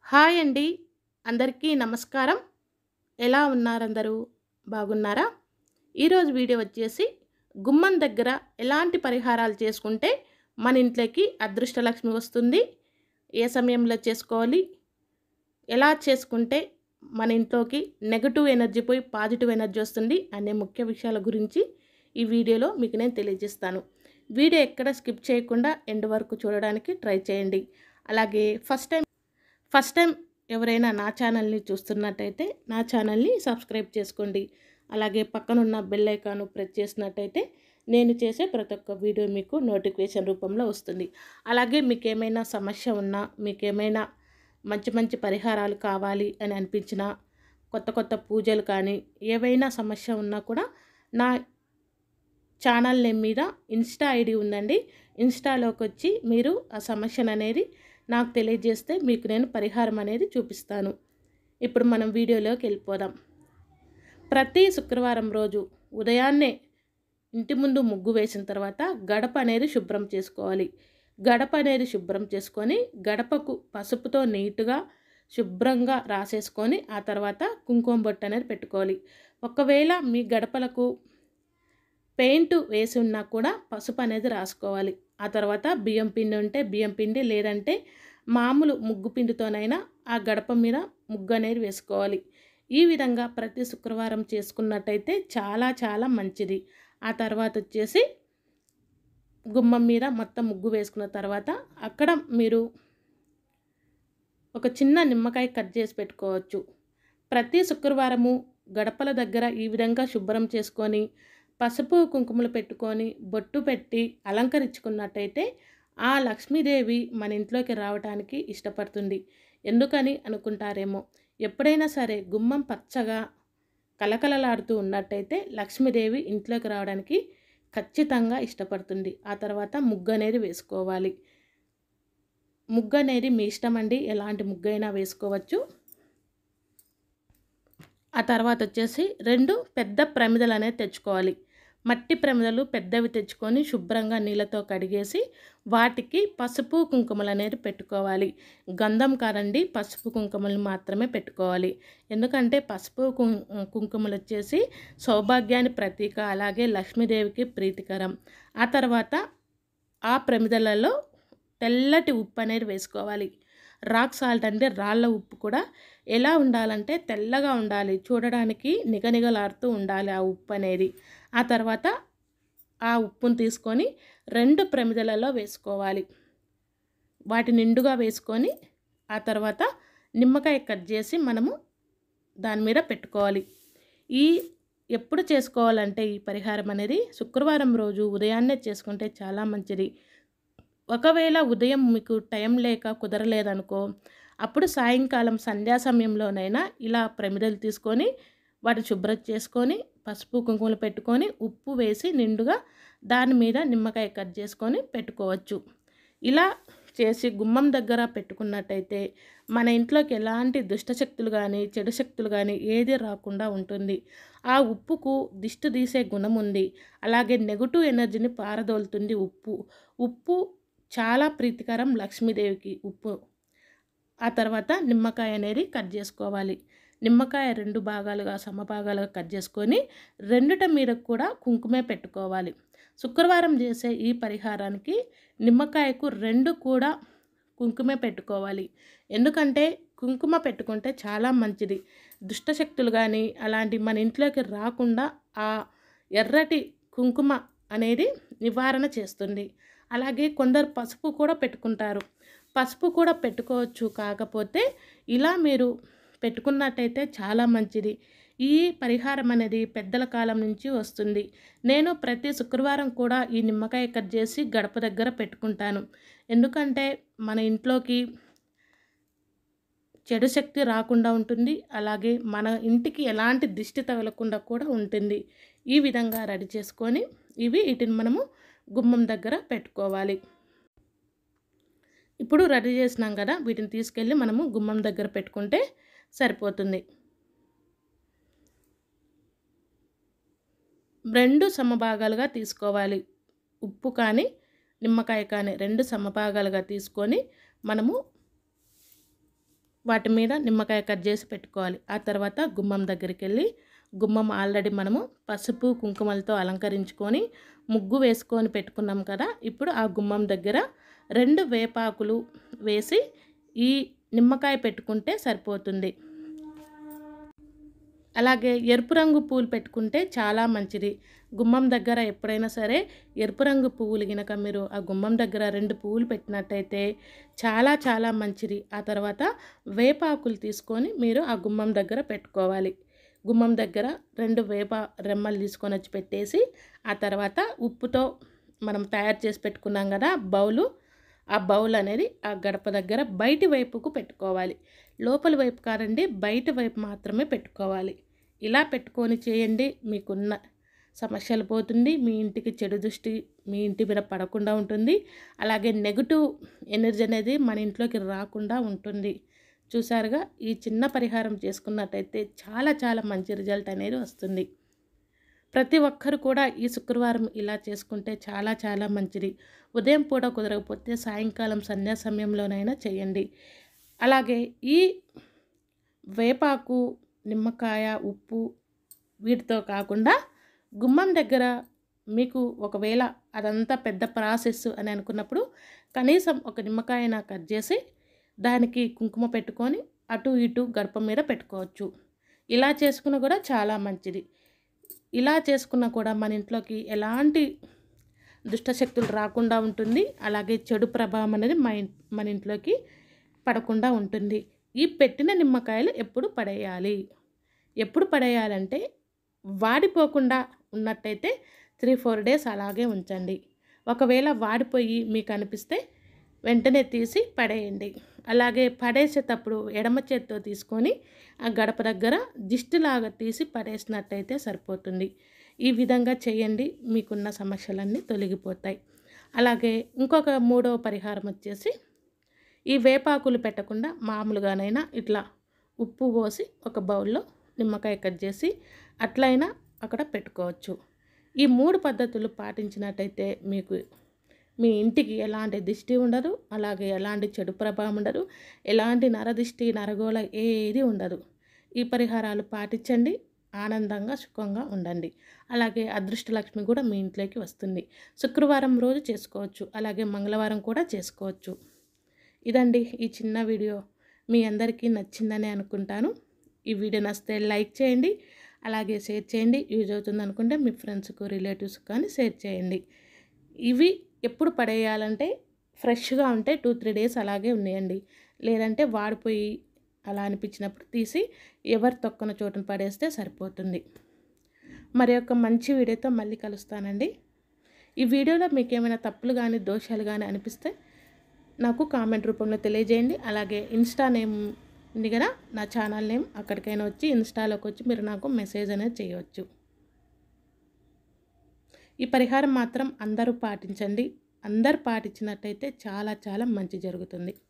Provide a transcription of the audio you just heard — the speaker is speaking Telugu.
హాయ్ అండి. అందరికీ నమస్కారం. ఎలా ఉన్నారందరూ? బాగున్నారా? ఈరోజు వీడియో వచ్చేసి గుమ్మం దగ్గర ఎలాంటి పరిహారాలు చేసుకుంటే మన ఇంట్లోకి అదృష్టలక్ష్మి వస్తుంది, ఏ సమయంలో చేసుకోవాలి, ఎలా చేసుకుంటే మన ఇంట్లోకి నెగటివ్ ఎనర్జీ పోయి పాజిటివ్ ఎనర్జీ వస్తుంది అనే ముఖ్య విషయాల గురించి ఈ వీడియోలో మీకు నేను తెలియజేస్తాను. వీడియో ఎక్కడ స్కిప్ చేయకుండా ఎండ్ వరకు చూడడానికి ట్రై చేయండి. అలాగే ఫస్ట్ టైం ఎవరైనా నా ఛానల్ని చూస్తున్నట్టయితే నా ఛానల్ని సబ్స్క్రైబ్ చేసుకోండి. అలాగే పక్కనున్న బెల్ ఐకాన్ ప్రెస్ చేసినట్టయితే నేను చేసే ప్రతి ఒక్క వీడియో మీకు నోటిఫికేషన్ రూపంలో వస్తుంది. అలాగే మీకు ఏమైనా సమస్య ఉన్నా, మీకు ఏమైనా మంచి మంచి పరిహారాలు కావాలి అని అనిపించినా, కొత్త కొత్త పూజలు కానీ ఏవైనా సమస్య ఉన్నా కూడా నా ఛానల్ నేమ్ మీద ఇన్స్టా ఐడి ఉందండి. ఇన్స్టాలోకి వచ్చి మీరు ఆ సమస్యను అనేది నాకు తెలియజేస్తే మీకు నేను పరిహారం అనేది చూపిస్తాను. ఇప్పుడు మనం వీడియోలోకి వెళ్ళిపోదాం. ప్రతి శుక్రవారం రోజు ఉదయాన్నే ఇంటి ముందు ముగ్గు వేసిన తర్వాత గడప అనేది శుభ్రం చేసుకోవాలి. గడప అనేది శుభ్రం చేసుకొని గడపకు పసుపుతో నీట్గా శుభ్రంగా రాసేసుకొని ఆ తర్వాత కుంకుమ బొట్టు అనేది పెట్టుకోవాలి. ఒకవేళ మీ గడపలకు పెయింట్ వేసి ఉన్నా కూడా పసుపు అనేది రాసుకోవాలి. ఆ తర్వాత బియ్యం పిండి ఉంటే బియ్యం పిండి, లేదంటే మామూలు ముగ్గు పిండితోనైనా ఆ గడప మీద ముగ్గు అనేది వేసుకోవాలి. ఈ విధంగా ప్రతి శుక్రవారం చేసుకున్నట్టయితే చాలా చాలా మంచిది. ఆ తర్వాత వచ్చేసి గుమ్మం మీద మొత్తం ముగ్గు వేసుకున్న తర్వాత అక్కడ మీరు ఒక చిన్న నిమ్మకాయ కట్ చేసి పెట్టుకోవచ్చు. ప్రతి శుక్రవారము గడపల దగ్గర ఈ విధంగా శుభ్రం చేసుకొని పసుపు కుంకుమలు పెట్టుకొని బొట్టు పెట్టి అలంకరించుకున్నట్టయితే ఆ లక్ష్మీదేవి మన ఇంట్లోకి రావడానికి ఇష్టపడుతుంది. ఎందుకని అనుకుంటారేమో, ఎప్పుడైనా సరే గుమ్మం పచ్చగా కలకలలాడుతూ ఉన్నట్టయితే లక్ష్మీదేవి ఇంట్లోకి రావడానికి ఖచ్చితంగా ఇష్టపడుతుంది. ఆ తర్వాత ముగ్గు అనేది వేసుకోవాలి. ముగ్గు అనేది మీ ఇష్టం అండి, ఎలాంటి ముగ్గు అయినా వేసుకోవచ్చు. ఆ తర్వాత వచ్చేసి 2 పెద్ద ప్రమిదలు అనేది తెచ్చుకోవాలి. మట్టి ప్రమిదలు పెద్దవి తెచ్చుకొని శుభ్రంగా నీళ్ళతో కడిగేసి వాటికి పసుపు కుంకుమలు అనేది పెట్టుకోవాలి. గంధం కాదండి, పసుపు కుంకుమలు మాత్రమే పెట్టుకోవాలి. ఎందుకంటే పసుపు కుంకుమలు వచ్చేసి సౌభాగ్యాన్ని ప్రతీక, అలాగే లక్ష్మీదేవికి ప్రీతికరం. ఆ తర్వాత ఆ ప్రమిదలలో తెల్లటి ఉప్పు అనేది వేసుకోవాలి. రాక్ సాల్ట్ అంటే రాళ్ళ ఉప్పు కూడా ఎలా ఉండాలంటే తెల్లగా ఉండాలి, చూడడానికి నిగనిగలాడుతూ ఉండాలి ఆ ఉప్పు అనేది. ఆ తర్వాత ఆ ఉప్పును తీసుకొని 2 ప్రమిదలలో వేసుకోవాలి. వాటి నిండుగా వేసుకొని ఆ తర్వాత నిమ్మకాయ కట్ చేసి మనము దాని మీద పెట్టుకోవాలి. ఎప్పుడు చేసుకోవాలంటే ఈ పరిహారం అనేది శుక్రవారం రోజు ఉదయాన్నే చేసుకుంటే చాలా మంచిది. ఒకవేళ ఉదయం మీకు టైం లేక కుదరలేదనుకో, అప్పుడు సాయంకాలం సంధ్యా సమయంలోనైనా ఇలా ప్రమిదలు తీసుకొని వాటి శుభ్రం చేసుకొని పసుపు కుంకుమలు పెట్టుకొని ఉప్పు వేసి నిండుగా దాని మీద నిమ్మకాయ కట్ చేసుకొని పెట్టుకోవచ్చు. ఇలా చేసి గుమ్మం దగ్గర పెట్టుకున్నట్టయితే మన ఇంట్లోకి ఎలాంటి దుష్టశక్తులు కానీ చెడు శక్తులు కానీ ఏది రాకుండా ఉంటుంది. ఆ ఉప్పుకు దిష్టి తీసే గుణం ఉంది. అలాగే నెగటివ్ ఎనర్జీని పారదోలుతుంది ఉప్పు చాలా ప్రీతికరం లక్ష్మీదేవికి ఉప్పు. ఆ తర్వాత నిమ్మకాయ అనేది కట్ చేసుకోవాలి. నిమ్మకాయ 2 భాగాలుగా సమభాగాలుగా కట్ చేసుకొని రెండిట మీద కూడా కుంకుమే పెట్టుకోవాలి. శుక్రవారం చేసే ఈ పరిహారానికి నిమ్మకాయకు 2 కూడా కుంకుమే పెట్టుకోవాలి. ఎందుకంటే కుంకుమ పెట్టుకుంటే చాలా మంచిది. దుష్టశక్తులు కానీ అలాంటి మన ఇంట్లోకి రాకుండా ఆ ఎర్రటి కుంకుమ అనేది నివారణ చేస్తుంది. అలాగే కొందరు పసుపు కూడా పెట్టుకుంటారు. పసుపు కూడా పెట్టుకోవచ్చు, కాకపోతే ఇలా మీరు పెట్టుకున్నట్టయితే చాలా మంచిది. ఈ పరిహారం అనేది పెద్దల కాలం నుంచి వస్తుంది. నేను ప్రతి శుక్రవారం కూడా ఈ నిమ్మకాయ కట్ చేసి గడప దగ్గర పెట్టుకుంటాను. ఎందుకంటే మన ఇంట్లోకి చెడు శక్తి రాకుండా ఉంటుంది. అలాగే మన ఇంటికి ఎలాంటి దిష్టి తగలకుండా కూడా ఉంటుంది. ఈ విధంగా రెడీ చేసుకొని వీటిని మనము గుమ్మం దగ్గర పెట్టుకోవాలి. ఇప్పుడు రెడీ చేసినాం కదా, వీటిని తీసుకెళ్ళి మనము గుమ్మం దగ్గర పెట్టుకుంటే సరిపోతుంది. 2 సమభాగాలుగా తీసుకోవాలి. ఉప్పు కానీ నిమ్మకాయ కానీ 2 సమభాగాలుగా తీసుకొని మనము వాటి మీద నిమ్మకాయ కట్ చేసి పెట్టుకోవాలి. ఆ తర్వాత గుమ్మం దగ్గరికి వెళ్ళి గుమ్మం ఆల్రెడీ మనము పసుపు కుంకుమలతో అలంకరించుకొని ముగ్గు వేసుకొని పెట్టుకున్నాం కదా. ఇప్పుడు ఆ గుమ్మం దగ్గర 2 వేపాకులు వేసి ఈ నిమ్మకాయ పెట్టుకుంటే సరిపోతుంది. అలాగే ఎరుపు రంగు పూలు పెట్టుకుంటే చాలా మంచిది. గుమ్మం దగ్గర ఎప్పుడైనా సరే ఎరుపు రంగు పువ్వులు గినక మీరు ఆ గుమ్మం దగ్గర 2 పువ్వులు పెట్టినట్టయితే చాలా చాలా మంచిది. ఆ తర్వాత వేపాకులు తీసుకొని మీరు ఆ గుమ్మం దగ్గర పెట్టుకోవాలి. గుమ్మం దగ్గర 2 వేప రెమ్మలు తీసుకొని వచ్చి పెట్టేసి ఆ తర్వాత ఉప్పుతో మనం తయారు చేసి పెట్టుకున్నాం కదా బౌలు, ఆ బౌల్ అనేది ఆ గడప దగ్గర బయటి వైపుకు పెట్టుకోవాలి. లోపల వైపు కాదండి, బయట వైపు మాత్రమే పెట్టుకోవాలి. ఇలా పెట్టుకొని చేయండి, మీకున్న సమస్యలు పోతుంది. మీ ఇంటికి చెడు దృష్టి మీ ఇంటి మీద పడకుండా ఉంటుంది. అలాగే నెగటివ్ ఎనర్జీ అనేది మన ఇంట్లోకి రాకుండా ఉంటుంది. చూసారుగా, ఈ చిన్న పరిహారం చేసుకున్నట్టయితే చాలా చాలా మంచి రిజల్ట్ అనేది వస్తుంది. ప్రతి ఒక్కరు కూడా ఈ శుక్రవారం ఇలా చేసుకుంటే చాలా చాలా మంచిది. ఉదయం పూట కుదరకపోతే సాయంకాలం సంధ్యా సమయంలోనైనా చేయండి. అలాగే ఈ వేపాకు, నిమ్మకాయ, ఉప్పు వీటితో కాకుండా గుమ్మం దగ్గర మీకు ఒకవేళ అదంతా పెద్ద ప్రాసెస్ అని అనుకున్నప్పుడు కనీసం ఒక నిమ్మకాయన కట్ చేసి దానికి కుంకుమ పెట్టుకొని అటు ఇటు గడప మీద పెట్టుకోవచ్చు. ఇలా చేసుకున్న కూడా చాలా మంచిది. ఇలా చేసుకున్న కూడా మన ఇంట్లోకి ఎలాంటి దుష్టశక్తులు రాకుండా ఉంటుంది. అలాగే చెడు ప్రభావం అనేది మన ఇంట్లోకి పడకుండా ఉంటుంది. ఈ పెట్టిన నిమ్మకాయలు ఎప్పుడు పడేయాలంటే వాడిపోకుండా ఉన్నట్టయితే 3-4 డేస్ అలాగే ఉంచండి. ఒకవేళ వాడిపోయి మీకు అనిపిస్తే వెంటనే తీసి పడేయండి. అలాగే పడేసేటప్పుడు ఎడమ చేత్తో తీసుకొని ఆ గడప దగ్గర దిష్టిలాగా తీసి పడేసినట్టయితే సరిపోతుంది. ఈ విధంగా చేయండి, మీకున్న సమస్యలన్నీ తొలగిపోతాయి. అలాగే ఇంకొక 3వ పరిహారం వచ్చేసి ఈ వేపాకులు పెట్టకుండా మామూలుగానైనా ఇట్లా ఉప్పు పోసి ఒక బౌల్లో నిమ్మకాయ కట్ చేసి అట్లయినా అక్కడ పెట్టుకోవచ్చు. ఈ 3 పద్ధతులు పాటించినట్టయితే మీకు మీ ఇంటికి ఎలాంటి దిష్టి ఉండదు. అలాగే ఎలాంటి చెడు ప్రభావం ఉండదు. ఎలాంటి నరదిష్టి నరగోళ ఏది ఉండదు. ఈ పరిహారాలు పాటించండి, ఆనందంగా సుఖంగా ఉండండి. అలాగే అదృష్టలక్ష్మి కూడా మీ ఇంట్లోకి వస్తుంది. శుక్రవారం రోజు చేసుకోవచ్చు, అలాగే మంగళవారం కూడా చేసుకోవచ్చు. ఇదండి ఈ చిన్న వీడియో. మీ అందరికీ నచ్చిందని అనుకుంటాను. ఈ వీడియో నచ్చితే లైక్ చేయండి, అలాగే షేర్ చేయండి. యూజ్ అవుతుంది అనుకుంటే మీ ఫ్రెండ్స్కు, రిలేటివ్స్కి కానీ షేర్ చేయండి. ఇవి ఎప్పుడు పడేయాలంటే ఫ్రెష్గా ఉంటే 2-3 డేస్ అలాగే ఉన్నాయండి. లేదంటే వాడిపోయి అలా అనిపించినప్పుడు తీసి ఎవరు తొక్కన చోటును పడేస్తే సరిపోతుంది. మరి ఒక మంచి వీడియోతో మళ్ళీ కలుస్తానండి. ఈ వీడియోలో మీకు ఏమైనా తప్పులు కానీ దోషాలు కానీ అనిపిస్తే నాకు కామెంట్ రూపంలో తెలియజేయండి. అలాగే ఇన్స్టా నేమ్ ఉంది కదా, నా ఛానల్ నేమ్, అక్కడికైనా వచ్చి ఇన్స్టాలోకి వచ్చి మీరు నాకు మెసేజ్ అనేది చేయవచ్చు. ఈ పరిహారం మాత్రం అందరూ పాటించండి. అందరూ పాటించినట్టయితే చాలా చాలా మంచి జరుగుతుంది.